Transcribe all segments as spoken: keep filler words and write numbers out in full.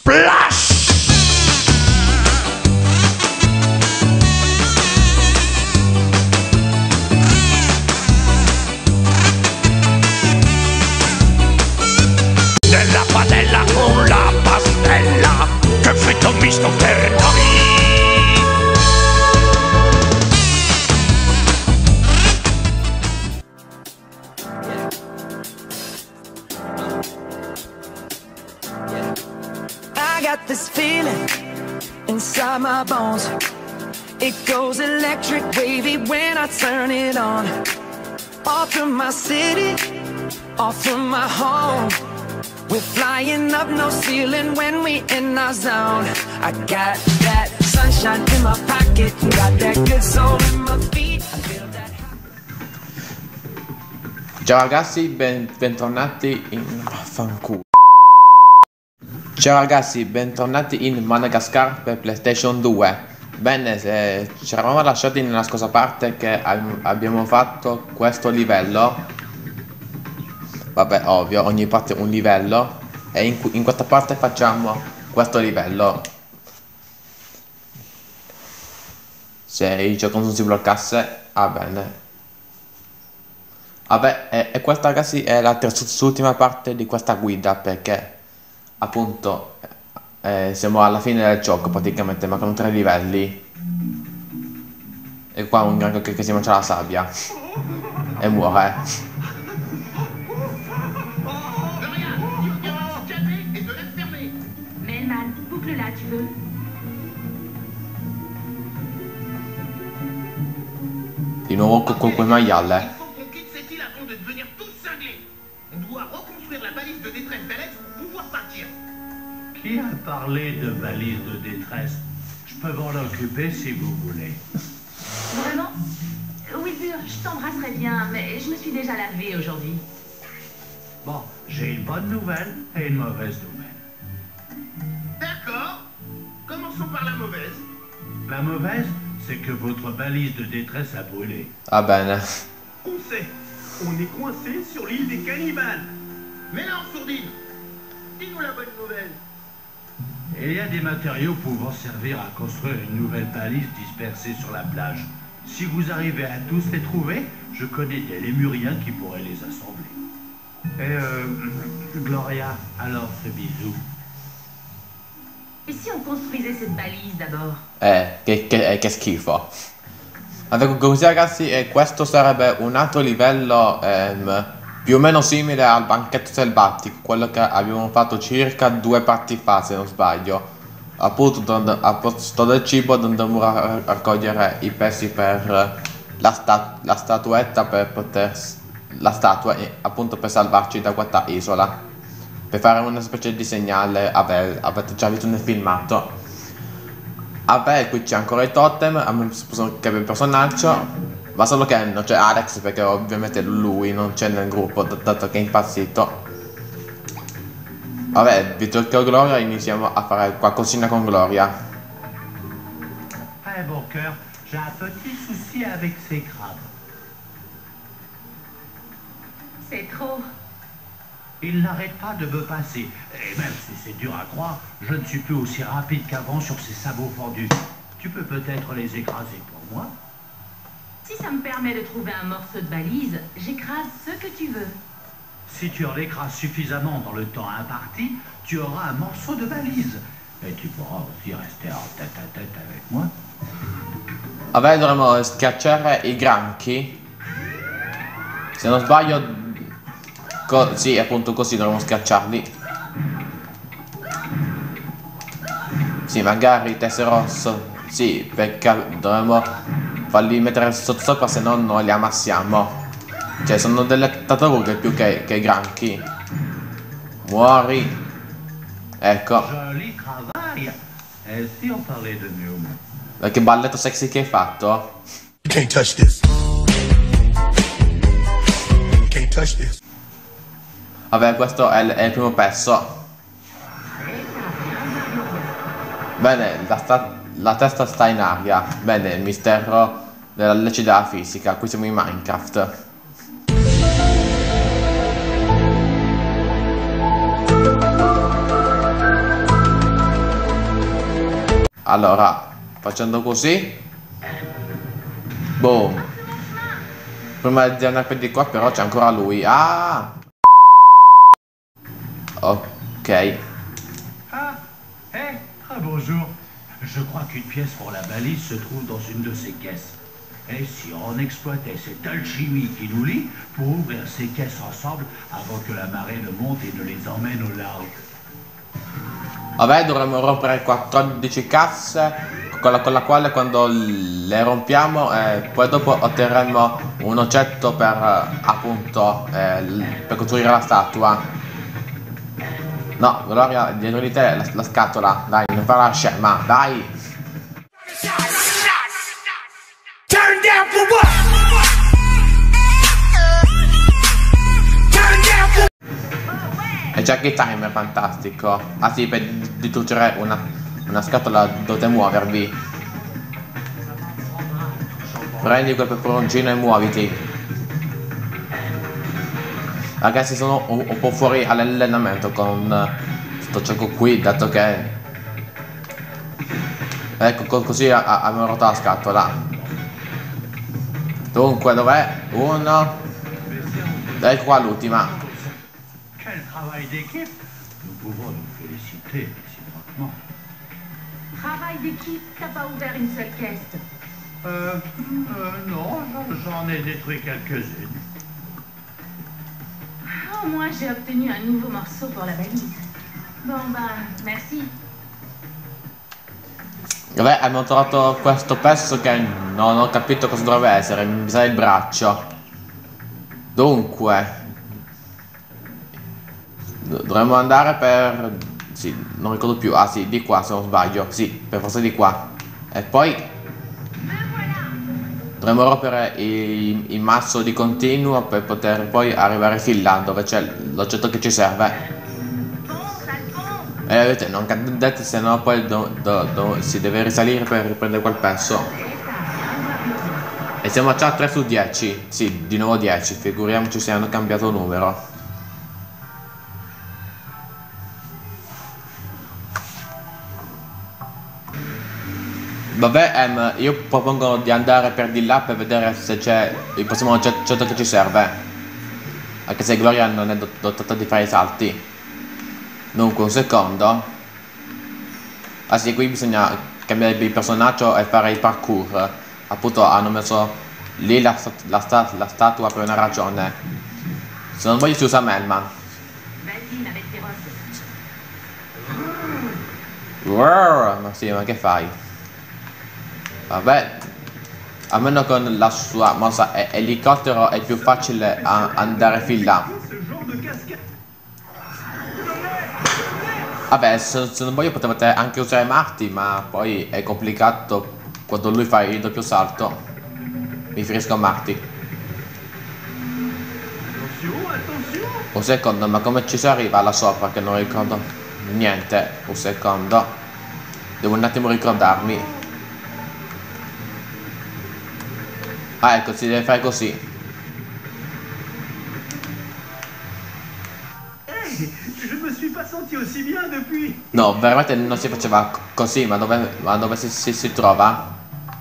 Splash! Nella padella con la pastella, che fritto misto per noi. I got this feeling inside my bones. It goes electric wavy when I turn it on. Off from my city, off from my home. We're flying up no ceiling when we in our zone. I got that sunshine in my pocket, got that good soul in my feet. I feel that. Ciao ragazzi, ben, bentornati in fanculo. Ciao ragazzi, bentornati in Madagascar per PlayStation due. Bene, se ci eravamo lasciati nella scorsa parte che abbiamo fatto questo livello. Vabbè, ovvio, ogni parte un livello. E in, in questa parte facciamo questo livello. Se il gioco non si bloccasse, va bene. Vabbè, e, e questa ragazzi è la terz'ultima parte di questa guida, perché appunto eh, siamo alla fine del gioco praticamente, mancano tre livelli. E qua un granchio che, che si mangia la sabbia e muore. Là, tu veux. Di nuovo con quel maiale. Qui a parlé de valise de détresse? Je peux m'en occuper si vous voulez. Vraiment? Wilbur, je t'embrasserais bien, mais je me suis déjà lavée aujourd'hui. Bon, j'ai une bonne nouvelle et une mauvaise nouvelle. D'accord. Commençons par la mauvaise. La mauvaise, c'est que votre balise de détresse a brûlé. Ah bene. On sait. On est coincé sur l'île des cannibales. Mais là, en sourdine. Dis-nous la bonne nouvelle. Il y a des matériaux pouvant servir à construire une nouvelle balise dispersée sur la plage. Si vous arrivez à tous les trouver, je connais des lémuriens qui pourraient les assembler. Et euh, Gloria, alors ce bisou. Et si on construisait cette balise d'abord? Eh, che, che, che schifo. Allora, così ragazzi, eh, questo sarebbe un altro livello ehm, più o meno simile al banchetto selvatico, quello che abbiamo fatto circa due parti fa, se non sbaglio. Appunto, a posto del cibo andremo a raccogliere i pezzi per la, sta la statuetta, per poter... la statua, appunto, per salvarci da questa isola. Per fare una specie di segnale, vabbè, avete già visto nel filmato. Vabbè, qui c'è ancora il totem, che è il personaggio, ma solo che non c'è Alex, perché ovviamente lui non c'è nel gruppo, dato che è impazzito. Vabbè, visto che ho Gloria, iniziamo a fare qualcosina con Gloria. Eh, bon cœur, j'ai un petit souci avec ces crabes. C'est trop. Il n'arrête pas de me passer. Et même si c'est dur à croire, je ne suis plus aussi rapide qu'avant sur ces sabots fendus. Tu peux peut-être les écraser pour moi? Si ça me permet de trouver un morceau de balise, j'écrase ce que tu veux. Si tu en écrases suffisamment dans le temps imparti, tu auras un morceau de balise. Et tu pourras aussi rester en tête à tête avec moi. Vabbè, dovremmo schiacciare i granchi. Se non sbaglio... Co sì, appunto così dovremmo schiacciarli. Sì, magari tesserosso. Sì, perché dovremmo farli mettere sotto sopra, se no non li ammassiamo. Cioè, sono delle tartarughe più che, che granchi. Muori. Ecco. Ma che balletto sexy che hai fatto? You can't touch this. You can't touch this. Vabbè, questo è il, è il primo pezzo. Bene, la, sta, la testa sta in aria. Bene, il mistero della legge della fisica. Qui siamo in Minecraft. Allora, facendo così. Boom. Prima di andare per di qua però c'è ancora lui. Ah! Ok. Ah, eh, ah bonjour. Je crois qu'une pièce pour la balise se trouve dans une de ces caisses. Et si on exploitait cette alchimie qui nous lie pour ouvrir ces caisses ensemble avant que la marée ne monte et ne les emmène au large. Vabbè, dovremmo rompere quattordici casse con la, con la quale quando le rompiamo eh, poi dopo otterremo un oggetto per eh, appunto eh, per costruire la statua. No, Gloria, dietro di te la, la scatola, dai, non fare la scema, dai! Turn down for what? Turn down for... E c'è anche il timer fantastico. Ah sì, per distruggere una, una scatola dovete muovervi. Prendi quel peperoncino e muoviti. Ragazzi, sono un, un po' fuori all'allenamento con sto gioco qui, dato che ecco così abbiamo rotto la scatola. Dunque, dov'è? Uno. Ecco qua l'ultima. Quel travail d'équipe! Nous pouvons nous féliciter réciproquement. Travail d'équipe, t'as pas ouvert une seule caisse. Euh, euh non, j'en ai détruit quelques-unes. Au moins, j'ai obtenu un nouveau morceau pour la valise. Bon, bah, merci. Vabbè, abbiamo trovato questo pezzo che non ho capito cosa dovrebbe essere, mi sa il braccio. Dunque dovremmo andare per... sì, non ricordo più. Ah sì, di qua se non sbaglio. Sì, per forza di qua. E poi dovremmo rompere il, il mazzo di continuo per poter poi arrivare fin là dove c'è l'oggetto che ci serve. E eh, vedete, non cadete, se no poi do, do, do, si deve risalire per riprendere quel pezzo. E siamo già a tre su dieci. Sì, di nuovo dieci, figuriamoci se hanno cambiato numero. Vabbè, um, io propongo di andare per di là per vedere se c'è il prossimo oggetto che ci serve. Anche se Gloria non è dotata di fare i salti. Dunque, un secondo. Ah sì, qui bisogna cambiare il personaggio e fare il parkour. Appunto hanno messo lì la, la, la, la statua per una ragione. Se non voglio si usa Melman. Wow, ma sì, ma che fai? Vabbè, almeno con la sua mossa elicottero è più facile a andare fin là. Vabbè, se, se non voglio potevate anche usare Marty, ma poi è complicato quando lui fa il doppio salto. Mi riferisco a Marty. Un secondo, ma come ci si arriva là sopra che non ricordo niente? Un secondo. Devo un attimo ricordarmi. Ah ecco, si deve fare così. No, veramente non si faceva così, ma dove, ma dove si, si, si trova?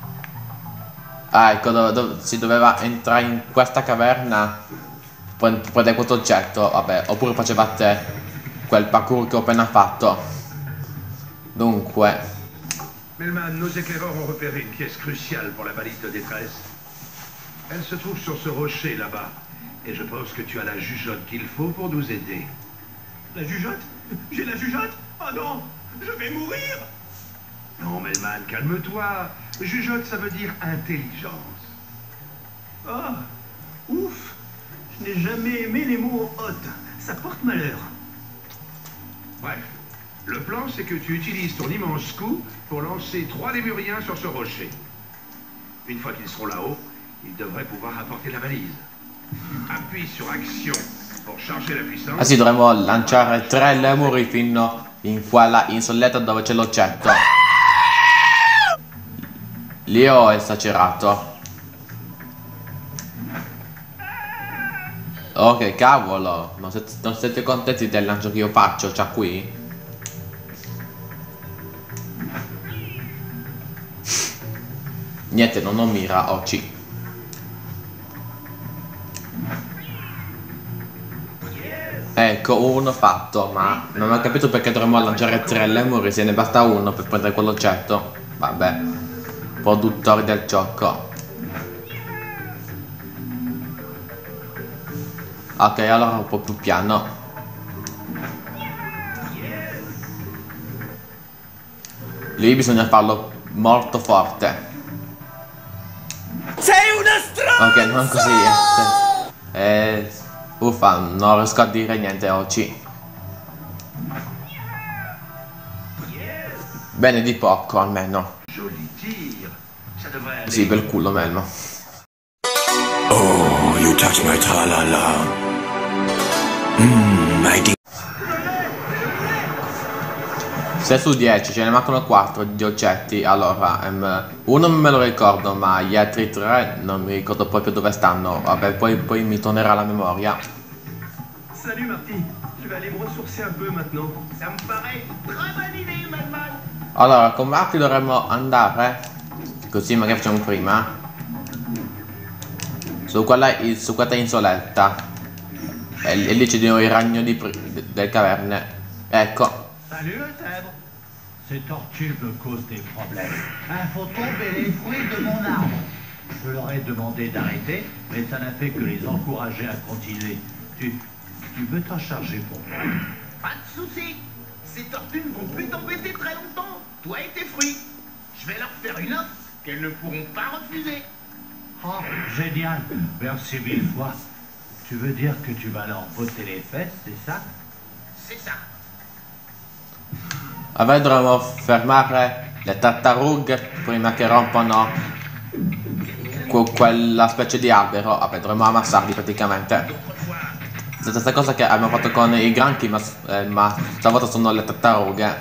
Ah ecco, dove, dove, si doveva entrare in questa caverna, prendere questo oggetto, vabbè, oppure facevate quel parkour che ho appena fatto. Dunque Melman, nos éclaireurs ont repéré une pièce cruciale pour la balise de détresse. Elle se trouve sur ce rocher là-bas. Et je pense que tu as la jugeote qu'il faut pour nous aider. La jugeote? J'ai la jugeote? Oh non! Je vais mourir! Non, Melman, calme-toi. Jugeote, ça veut dire intelligence. Ah! Ouf! Je n'ai jamais aimé les mots hôtes. Ça porte malheur. Bref, le plan, c'est que tu utilises ton immense coup pour lancer trois lémuriens sur ce rocher. Une fois qu'ils seront là-haut, ils devraient pouvoir apporter la valise. Appuie sur action pour charger la puissance. Ah sì, dovremmo lanciare tre lemuri fino in quella insoletta dove c'è l'oggetto. Lì ho esagerato. Ok, cavolo, non siete, non siete contenti del lancio che io faccio, cioè qui? Niente, non ho mira, ho C. Ecco, uno fatto, ma non ho capito perché dovremmo lanciare tre lemuri se ne basta uno per prendere quell'oggetto. Vabbè, produttori del gioco. Ok, allora un po' più piano. Lì bisogna farlo molto forte. Sei una stronza! Ok, non così. Eh, eh, uffa, non riesco a dire niente oggi. Bene di poco almeno. Sì, bel culo Melmo. Oh, you touch my tra-la-la. Mmm, my di... sei su dieci, ce ne mancano quattro di oggetti. Allora, um, uno me lo ricordo, ma gli altri tre non mi ricordo proprio dove stanno. Vabbè, poi, poi mi tornerà la memoria. Salut Marty, je vais aller me ressourcer un peu maintenant. Ça me paraît très bonne idée, Madman. Allora, con Marty dovremmo andare, così magari facciamo prima, su quella, su quella insoletta. E, e lì c'è il ragno di delle caverne. Ecco. Salut le zèbre. Ces tortues me causent des problèmes. Il faut tomber les fruits de mon arbre. Je leur ai demandé d'arrêter, mais ça n'a fait que les encourager à continuer. Tu, tu veux t'en charger pour moi? Pas de soucis. Ces tortues ne vont plus t'embêter très longtemps. Toi et tes fruits. Je vais leur faire une offre qu'elles ne pourront pas refuser. Oh, génial. Merci mille fois. Tu veux dire que tu vas leur botter les fesses, c'est ça? C'est ça. Vabbè, dovremmo fermare le tartarughe prima che rompano que quella specie di albero. Vabbè, dovremmo ammassarli praticamente. Stessa cosa che abbiamo fatto con i granchi, ma, eh, ma stavolta sono le tartarughe.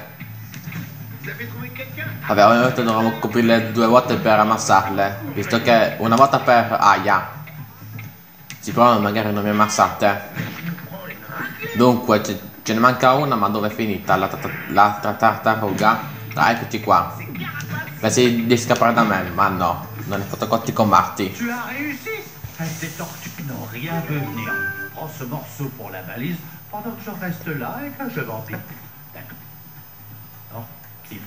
Vabbè, ovviamente dovremmo coprirle due volte per ammassarle, visto che una volta per aia. Sì, però magari non mi ammassate. Dunque, ce ne manca una, ma dove è finita la, la, la tartaruga? Ah, eccoti qua. Pensi di scappare da me, ma no, non è fatto cotti con Marty. Tu as réussi. Ces tortues n'ont rien vu venir. Prends ce morceau pour la valise pendant que je reste là et que je vampire. D'accord. Non, Cliff.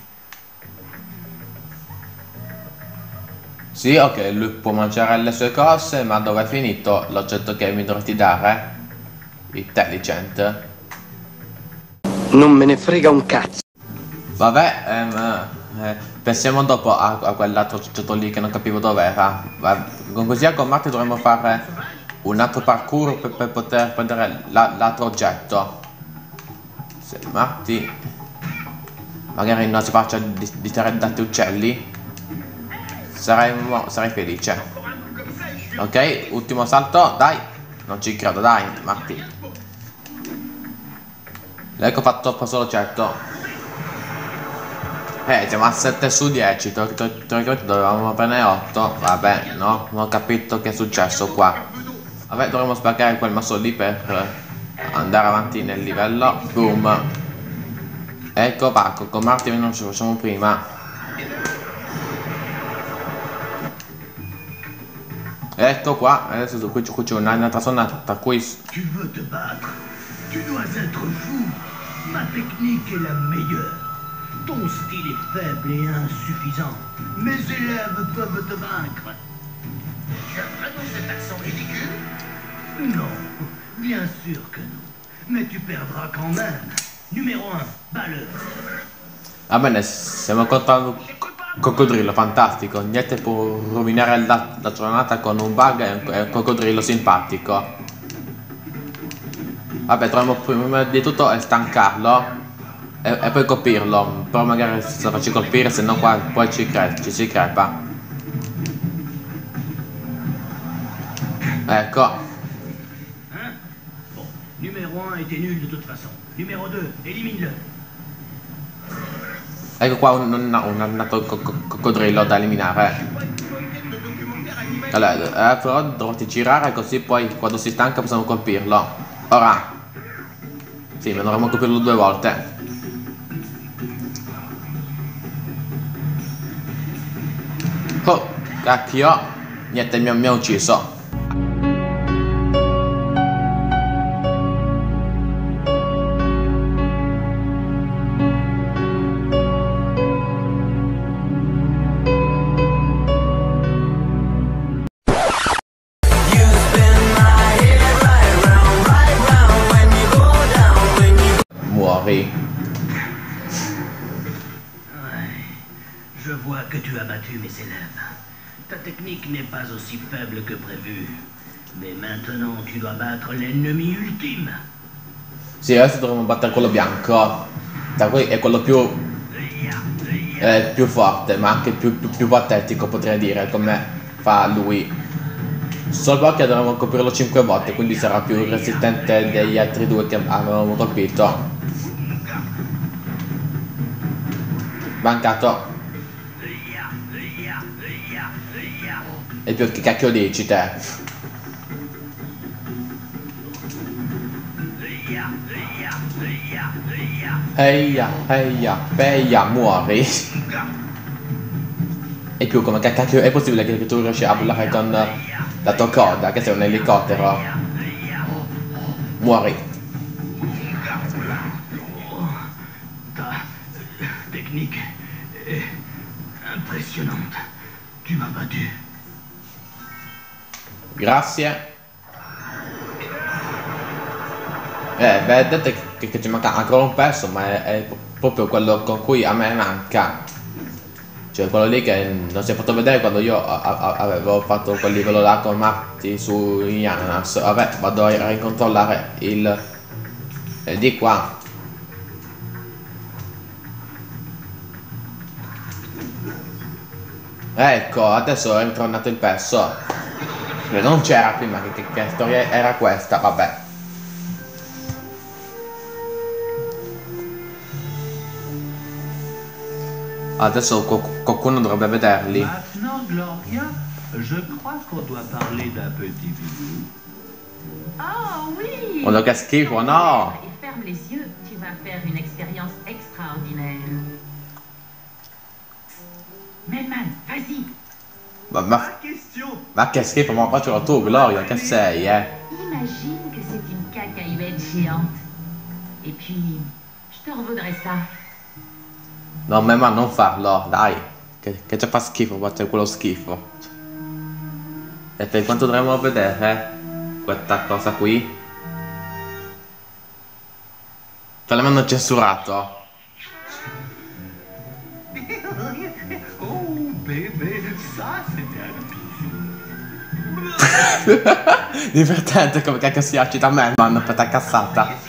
Sì, ok, lui può mangiare le sue cose, ma dove è finito l'oggetto che mi dovresti dare? Intelligent. Non me ne frega un cazzo. Vabbè, ehm, eh, pensiamo dopo a, a quell'altro oggetto lì che non capivo dov'era. Con così con Marty dovremmo fare un altro parkour per, per poter prendere l'altro oggetto. Se Marty magari non si faccia di, di tirare tanti uccelli, sarei, sarei felice. Ok, ultimo salto, dai. Non ci credo, dai, Marty. Ecco fatto solo certo. Eh, siamo a sette su dieci. Teoricamente dovevamo prendere otto. Vabbè, no, non ho capito che è successo qua. Vabbè, dovremmo spaccare quel masso lì per andare avanti nel livello. Boom. Ecco, Paco, con Marty non ci facciamo prima. Ecco qua, adesso qui c'è un'altra zona tra cui... Tu veux te battre? Tu dois être fou. Ma technique est la meilleure. Ton style est faible et insuffisant. Mes élèves peuvent te vaincre. Tu as vraiment cet accent ridicule? Non, bien sûr que non. Mais tu perdras quand même. Numéro un, balleur. Va bene, stiamo contando coccodrillo, fantastico. Niente può rovinare la, la giornata con un bug e un, e un coccodrillo simpatico. Vabbè, dovremmo prima di tutto stancarlo e, e poi colpirlo. Però magari se lo faccio colpire, se no qua poi ci, cre ci si crepa. Ecco. Hein? Bon, numéro un était nul de toute façon. Numéro deux, élimine-le. Ecco qua un, un, un altro co co coccodrillo da eliminare. Allora, eh, però dovrò girare così poi quando si stanca possiamo colpirlo. Ora. Sì, ma dovremmo colpirlo due volte. Oh. Cacchio. Niente, mi, mi ha ucciso. Muori. Je vois que tu as battu mes élèves. Ta technique n'est pas aussi faible que prévu. Mais maintenant, tu dois battre l'ennemi ultime. Sì, adesso dovremmo battere quello bianco. Da qui è quello più... Eh, più forte, ma anche più, più, più patetico, potrei dire, come fa lui. Solo che dovremmo colpirlo cinque volte, quindi sarà più resistente degli altri due che avevamo colpito. Mancato. E più che cacchio dici te? Eia, eia, eia, muori. E più come che cacchio è possibile che tu riesci a volare con la tua coda, che sei un elicottero? Muori. Ta technique est impressionnante. Tu m'as battu. Grazie. Eh, vedete che, che ci manca ancora un pezzo, ma è, è proprio quello con cui a me manca. Cioè quello lì che non si è fatto vedere quando io a, a, avevo fatto quel livello là con Matti su Ananas. Vabbè, vado a ricontrollare il... Eh, di qua. Ecco, adesso è ritornato il pezzo. Non c'era prima, che, che, che storia era questa, vabbè. Adesso qualcuno dovrebbe vederli. Maintenant, Gloria, je crois qu'on doit parler d'un petit bidou. Oh oui. Oh, che schifo, no. Et ferme les yeux, tu vas faire une expérience extraordinaire. Melman, vas-y. Ma, ma, ma che schifo, ma faccelo tu, Gloria, che sei, eh? Imagine que c'est une cacahuète géante. Et puis, je te revaudrai ça. No, ma non farlo, dai. Che, che già fa schifo, faccio quello schifo. E per quanto dovremmo vedere questa cosa qui? Ce l'hanno censurato. Oh bébé, ça c'était un bisou. Divertente come cacchio si agita a me, man, per ta cassata.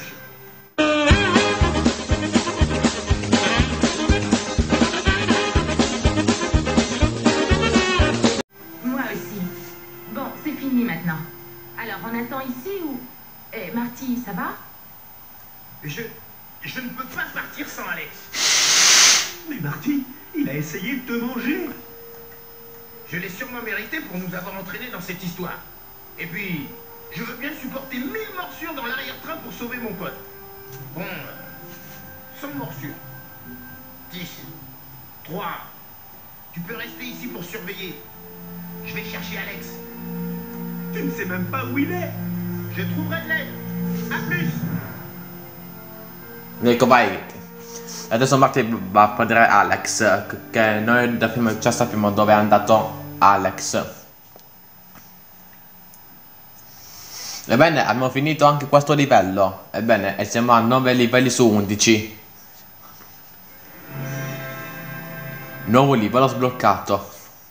Moi aussi. Bon, c'est fini maintenant. Alors, on attend ici ou... Eh, Marty, ça va? Je... Je ne peux pas partir sans Alex. Mais Marty, il a essayé de te manger. Je l'ai sûrement mérité pour nous avoir entraînés dans cette histoire. Et puis, je veux bien supporter mille morsures dans l'arrière-train pour sauver mon pote. Bon, euh, cent morsures. dix. trois. Tu peux rester ici pour surveiller. Je vais chercher Alex. Tu ne sais même pas où il est. Je trouverai de l'aide. A plus. Ecco, vai. Adesso Marty va a prendere Alex, che noi da prima già sappiamo dove è andato Alex. Ebbene, abbiamo finito anche questo livello. Ebbene, e siamo a nove livelli su undici. Nuovo livello sbloccato.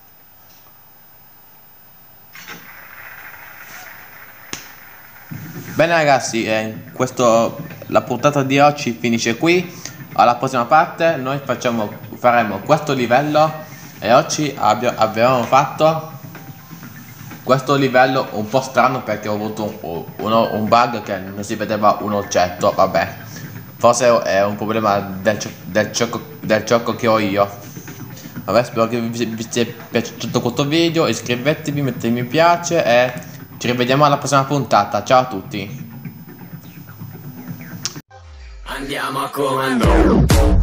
Bene ragazzi, eh, questo, la puntata di oggi finisce qui. Alla prossima parte noi facciamo, faremo questo livello. E oggi abbiamo fatto questo livello un po' strano perché ho avuto un, uno, un bug che non si vedeva un oggetto. Vabbè, forse è un problema del, del, gioco, del gioco che ho io. Vabbè, spero che vi, vi sia piaciuto questo video. Iscrivetevi, mettete mi piace e ci rivediamo alla prossima puntata. Ciao a tutti. Andiamo a comando.